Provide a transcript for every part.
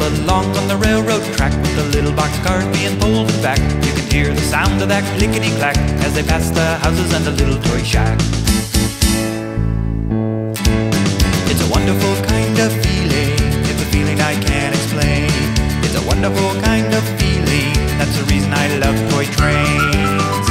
along on the railroad track with the little boxcars being pulled back. You can hear the sound of that clickety-clack as they pass the houses and the little toy shack. It's a wonderful kind of feeling, it's a feeling I can't explain. It's a wonderful kind of feeling, that's the reason I love toy trains.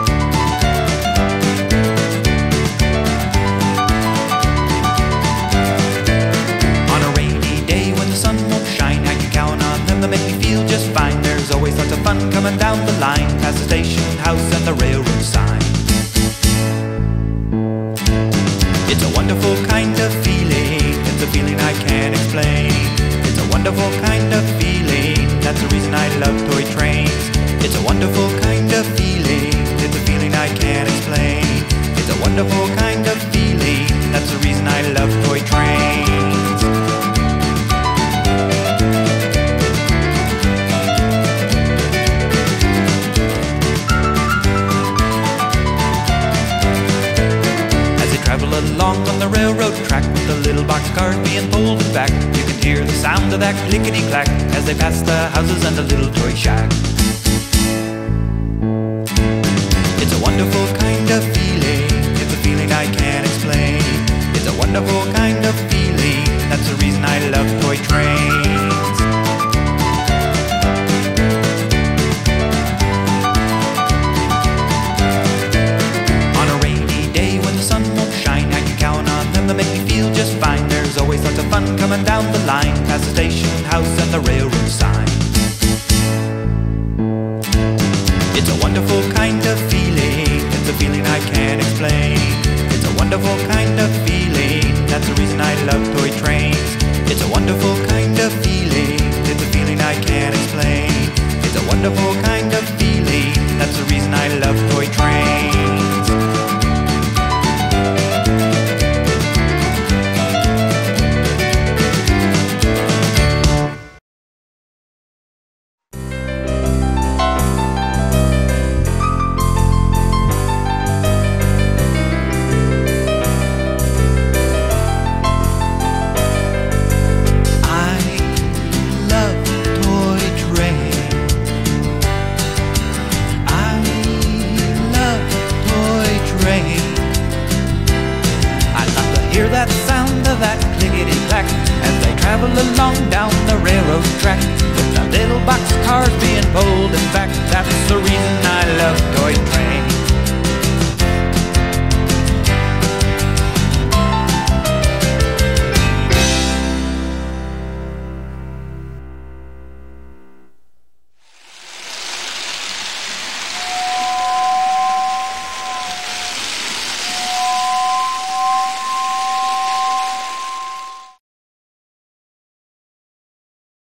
On a rainy day when the sun won't shine, I can count on them to make me feel just fine. There's always lots of fun coming down the line, past the station house and the railroad sign. It's a wonderful kind of feeling, it's a feeling I can't explain. It's a wonderful kind of feeling, that's the reason I love toy trains. It's a wonderful kind of feeling, it's a feeling I can't explain. It's a wonderful kind of feeling, that's the reason I love toy trains. Travel along on the railroad track with the little boxcars being pulled back. You can hear the sound of that clickety-clack as they pass the houses and the little toy shack. It's a wonderful kind of feeling, it's a feeling I can't explain. It's a wonderful kind of feeling, that's the reason I love toy trains. They make me feel just fine. There's always lots of fun coming down the line, past the station house and the railroad sign. It's a wonderful kind of feeling, it's a feeling I can't explain. It's a wonderful kind of feeling, that's the reason I love toy trains. It's a wonderful kind of feeling, it's a feeling I can't explain. It's a wonderful kind of feeling, that's the reason I love toy trains. Hear that sound of that clickety-clack as they travel along down the railroad track with the little boxcars being pulled